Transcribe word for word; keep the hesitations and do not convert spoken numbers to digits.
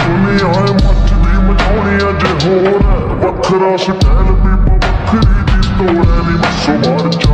दुनिया मचदी मचाउणी अज होर वखरा स्टाइल भी वखरी दी तोड़े नी बसो मार